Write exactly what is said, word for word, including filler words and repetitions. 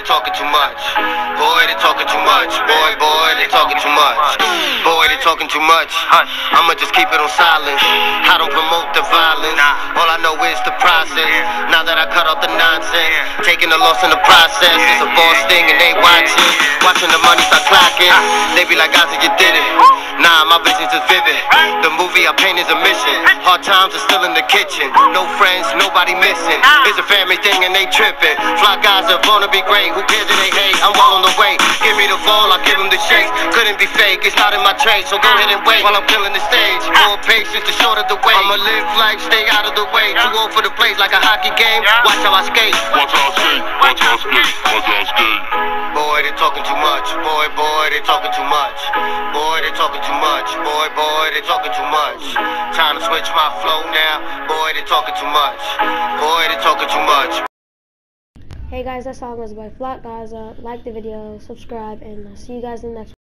they talking too much. Boy, they talking too much. Boy, boy, they talking too much. Boy, they talking too much. I'ma just keep it on silence. I don't promote the violence. All I know is the process. Now that I cut off the nonsense, taking the loss in the process. It's a boss thing and they watching. Watching the money start clocking. They be like, Gaza, you did it. Nah, my vision's just vivid. The movie I paint is a mission. Hard times are still in the kitchen. No friends, nobody missing. It's a family thing and they tripping. Flak, Gaza, wanna be great. Who cares if they hate? I'm well on the way. Give me the ball, I give them the shakes. Couldn't be fake, it's not in my trade. So go ahead and wait while I'm killing the stage. More patience, the shorter the way. I'ma live life, stay out of the way. Too old for the plays like a hockey game. Watch how I skate. Watch how I skate. Watch how I skate. Watch how I skate. Boy, they talking too much. Boy, boy, they talking too much. Boy, they talking too much. Boy, boy, they talking too much. Time to switch my flow now. Boy, they talking too much. Boy, they talking too much. Hey guys, that's all I was by Flak, guys. Uh, like the video, subscribe, and I'll see you guys in the next one.